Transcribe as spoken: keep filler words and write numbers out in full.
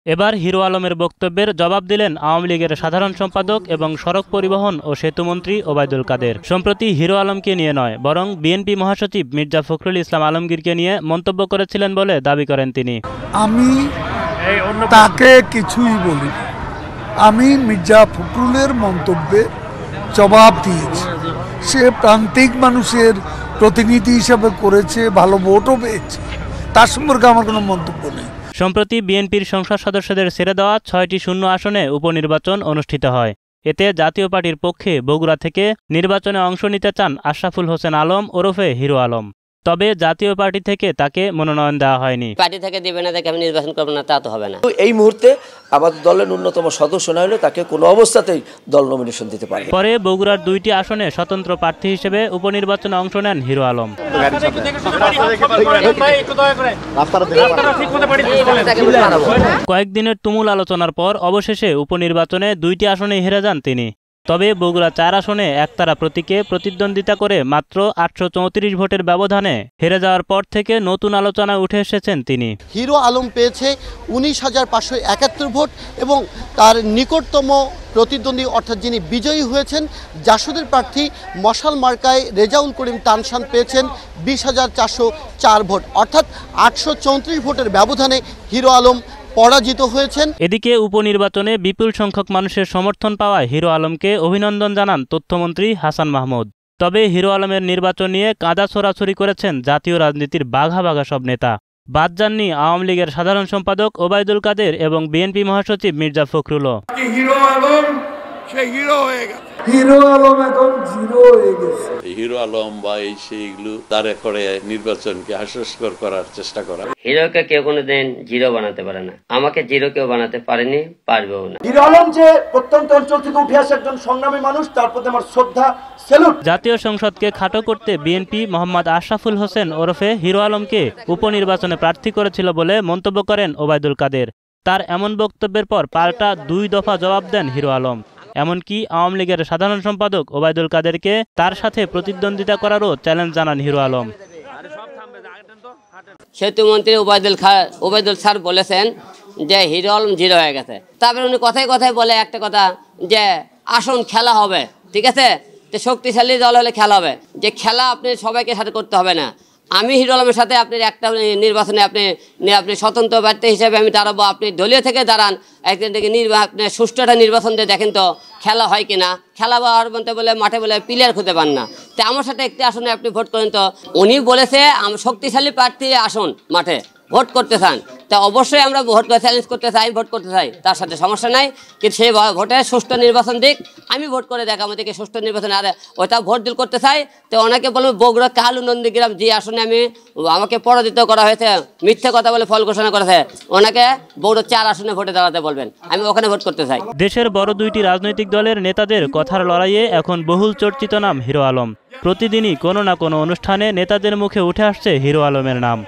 এবার হিরো আলমের বক্তব্যের জবাব দিলেন আওয়ামী লীগের সাধারণ সম্পাদক এবং সড়ক পরিবহন ও সেতুমন্ত্রী ওবায়দুল কাদের। সম্প্রতি হিরো আলমকে নিয়ে নয়, বরং বিএনপি মহাসচিব মির্জা ফখরুল ইসলাম আলমগীরকে নিয়ে মন্তব্য করেছিলেন বলে দাবি করেন তিনি। আমি তাকে কিছুই বলি, আমি মির্জা ফখরুলের মন্তব্যে জবাব দিয়েছি। সে প্রান্তিক মানুষের প্রতিনিধি হিসাবে করেছে, ভালো ভোটও পেয়েছে, তার সম্পর্কে আমার কোনো মন্তব্য নেই। সম্প্রতি বিএনপির সংসদ সদস্যদের ছেড়ে দেওয়া ছয়টি শূন্য আসনে উপনির্বাচন অনুষ্ঠিত হয়। এতে জাতীয় পার্টির পক্ষে বগুড়া থেকে নির্বাচনে অংশ নিতে চান আশরাফুল হোসেন আলম ওরফে হিরো আলম। তবে জাতীয় পার্টি থেকে তাকে মনোনয়ন দেওয়া হয়নি। পার্টি থেকে দেবে না, তাকে আমি নির্বাচন করব না, তা তো হবে না। এই মুহূর্তে আমাদের দলের ন্যূনতম সদস্য না হলে তাকে কোনো অবস্থাতেই দল নমিনেশন দিতে পারে। পরে বগুড়ার দুইটি আসনে স্বতন্ত্র প্রার্থী হিসেবে উপনির্বাচনে অংশ নেন হিরো আলম। কয়েকদিনের তুমুল আলোচনার পর অবশেষে উপনির্বাচনে দুইটি আসনে হেরে যান তিনি। তবে বগুড়া চার আসনে একতারা প্রতীকে প্রতিদ্বন্দ্বিতা করে মাত্র আটশো চৌত্রিশ ভোটের ব্যবধানে হেরে যাওয়ার পর থেকে নতুন আলোচনায় উঠে এসেছেন তিনি। হিরো আলম পেয়েছে উনিশ হাজার পাঁচশো একাত্তর ভোট এবং তার নিকটতম প্রতিদ্বন্দ্বী অর্থাৎ যিনি বিজয়ী হয়েছেন জাসদের প্রার্থী মশাল মার্কায় রেজাউল করিম তানসান পেয়েছেন বিশ হাজার চারশো চার ভোট, অর্থাৎ আটশো চৌত্রিশ ভোটের ব্যবধানে হিরো আলম পরাজিত হয়েছেন। এদিকে উপনির্বাচনে বিপুল সংখ্যক মানুষের সমর্থন পাওয়ায় হিরো আলমকে অভিনন্দন জানান তথ্যমন্ত্রী হাসান মাহমুদ। তবে হিরো আলমের নির্বাচন নিয়ে কাঁদা ছোড়াছুরি করেছেন জাতীয় রাজনীতির বাঘা বাঘা সব নেতা। বাদ যাননি আওয়ামী লীগের সাধারণ সম্পাদক ওবায়দুল কাদের এবং বিএনপি মহাসচিব মির্জা ফখরুলও। হিরো আলম সে হিরো হয়ে গেছে, হিরো আলম এখন জিরো হয়ে গেছে। হিরো আলম বা এই সেইগুলো তারে করে নির্বাচনকে হাস্যস্কর করার চেষ্টা করা। হিরোকে কেউ কোনোদিন জিরো বানাতে পারে না, আমাকে জিরো কেউ বানাতে পারেনি, পারবেও না। হিরো আলম যে প্রত্যন্ত অঞ্চল থেকে উঠে আসা একজন সংগ্রামী মানুষ, তার প্রতি আমার শ্রদ্ধা, স্যালুট। জাতীয় সংসদকে খাটো করতে বিএনপি মোহাম্মদ আশরাফুল হোসেন ওরফে হিরো আলমকে উপনির্বাচনে প্রার্থী করেছিল বলে মন্তব্য করেন ওবায়দুল কাদের। তার এমন বক্তব্যের পর পাল্টা দুই দফা জবাব দেন হিরো আলম। এমনকি আওয়ামী লীগের সাধারণ সম্পাদক ওবায়দুল কাদেরকে তার সাথে প্রতিদ্বন্দ্বিতা করারও চ্যালেঞ্জ জানান হিরো আলম। সেতুমন্ত্রী ওবায়দুল খা ওবায়দুল স্যার বলেছেন যে হিরো আলম জিরো হয়ে গেছে। তারপরে উনি কথায় কথায় বলে একটা কথা যে আসুন খেলা হবে, ঠিক আছে, যে শক্তিশালী দল হলে খেলা হবে, যে খেলা আপনি সবাইকে সাথে করতে হবে না। আমি হিরো আলমের সাথে আপনি একটা নির্বাচনে আপনি আপনি স্বতন্ত্র প্রার্থী হিসেবে আমি দাঁড়াবো, আপনি দলীয় থেকে দাঁড়ান, একদিন থেকে নির্বাচন আপনি সুষ্ঠু একটা নির্বাচন দিয়ে দেখেন তো খেলা হয় কিনা। খেলা আর বলতে বলে মাঠে বলে প্লেয়ার খুঁজে পান না, তো আমার সাথে একটি আসনে আপনি ভোট করেন। তো উনি বলেছে শক্তিশালী প্রার্থী আসুন মাঠে ভোট করতে চান, তা অবশ্যই আমরা ভোট করে চ্যালেঞ্জ করতে চাই, ভোট করতে চাই, তার সাথে সমস্যা নাই। কিন্তু সেই ভোটে সুষ্ঠু নির্বাচন দিক, আমি ভোট করে দেখ আমাদেরকে সুষ্ঠু নির্বাচন। আর ওইটা ভোট দিল করতে চাই, তো অনেকে বলবো বগুড়া কালু নন্দীগ্রাম যে আসনে আমি আমাকে পরাজিত করা হয়েছে, মিথ্যে কথা বলে ফল ঘোষণা করেছে, ওনাকে বগুড়া চার আসনে ভোটে দাঁড়াতে বলবেন, আমি ওখানে ভোট করতে চাই। দেশের বড় দুইটি রাজনৈতিক দলের নেতাদের কথার লড়াইয়ে এখন বহুল চর্চিত নাম হিরো আলম। প্রতিদিনই কোনো না কোনো অনুষ্ঠানে নেতাদের মুখে উঠে আসছে হিরো আলমের নাম।